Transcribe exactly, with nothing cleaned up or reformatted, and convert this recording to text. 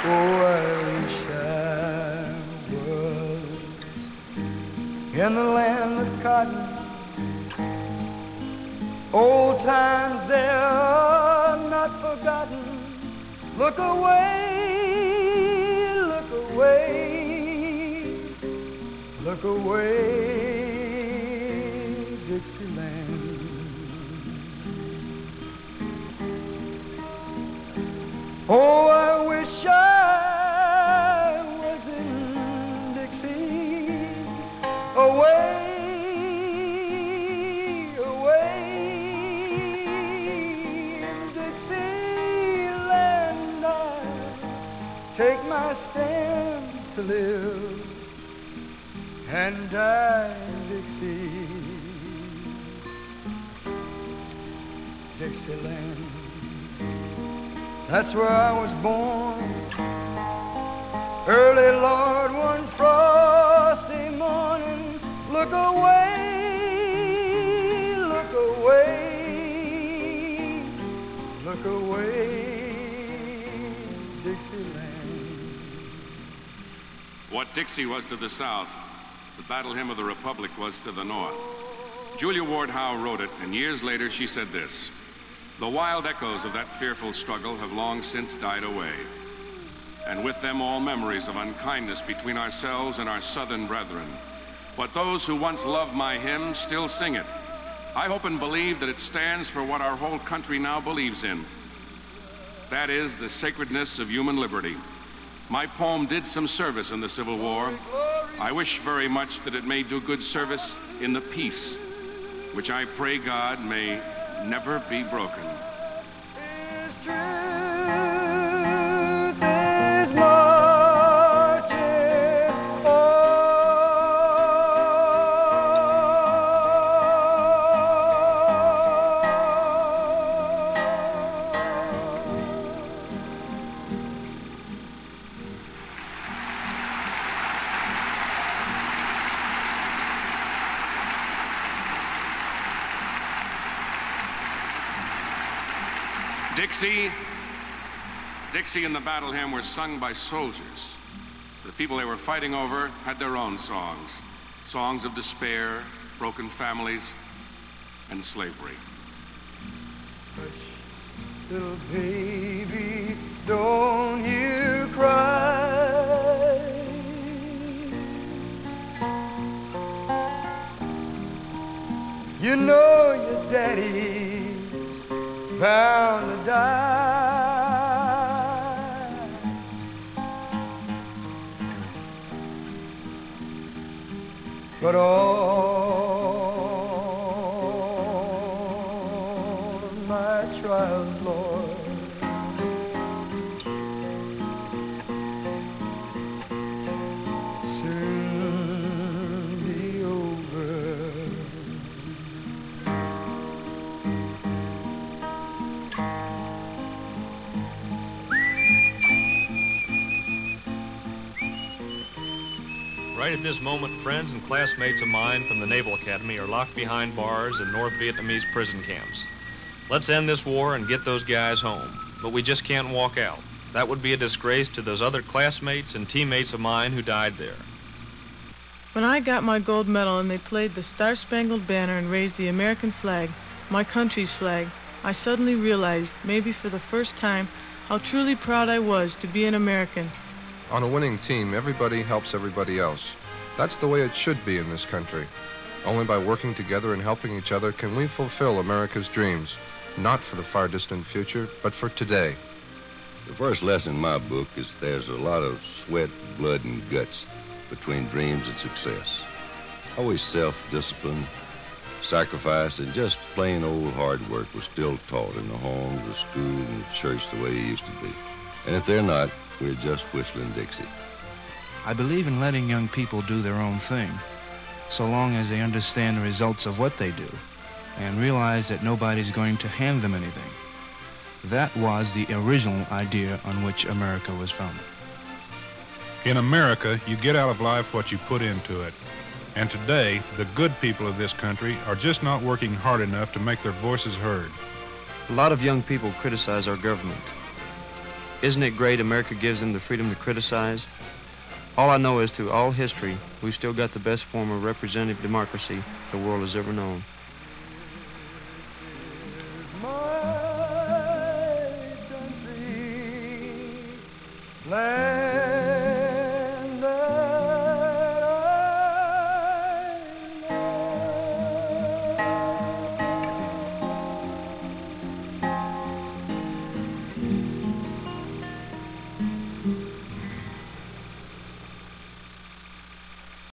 Oh, I wish I was in the land of cotton. Old times they're not forgotten. Look away, look away, look away, Dixieland. Oh, I wish I was in Dixie, away, away in Dixieland. I take my stand to live and die in Dixie, Dixieland. That's where I was born. Early, Lord, one frosty morning. Look away, look away, look away, Dixieland. What Dixie was to the South, the Battle Hymn of the Republic was to the North. Julia Ward Howe wrote it, and years later she said this: "The wild echoes of that fearful struggle have long since died away, and with them all memories of unkindness between ourselves and our Southern brethren. But those who once loved my hymn still sing it. I hope and believe that it stands for what our whole country now believes in. That is the sacredness of human liberty. My poem did some service in the Civil War. I wish very much that it may do good service in the peace, which I pray God may never be broken." Dixie, Dixie and the Battle Hymn were sung by soldiers. The people they were fighting over had their own songs, songs of despair, broken families, and slavery. Hush, little baby, don't you cry. You know your daddy's bound to die. But all my trials, Lord, soon be over. Right at this moment, friends and classmates of mine from the Naval Academy are locked behind bars in North Vietnamese prison camps. Let's end this war and get those guys home. But we just can't walk out. That would be a disgrace to those other classmates and teammates of mine who died there. When I got my gold medal and they played the Star-Spangled Banner and raised the American flag, my country's flag, I suddenly realized, maybe for the first time, how truly proud I was to be an American. On a winning team, everybody helps everybody else. That's the way it should be in this country. Only by working together and helping each other can we fulfill America's dreams, not for the far distant future, but for today. The first lesson in my book is there's a lot of sweat, blood, and guts between dreams and success. Always self-discipline, sacrifice, and just plain old hard work was still taught in the homes, the school, and the church the way it used to be. And if they're not, we're just whistling Dixie. I believe in letting young people do their own thing, so long as they understand the results of what they do and realize that nobody's going to hand them anything. That was the original idea on which America was founded. In America, you get out of life what you put into it. And today, the good people of this country are just not working hard enough to make their voices heard. A lot of young people criticize our government. Isn't it great America gives them the freedom to criticize? All I know is through all history, we've still got the best form of representative democracy the world has ever known. My country, land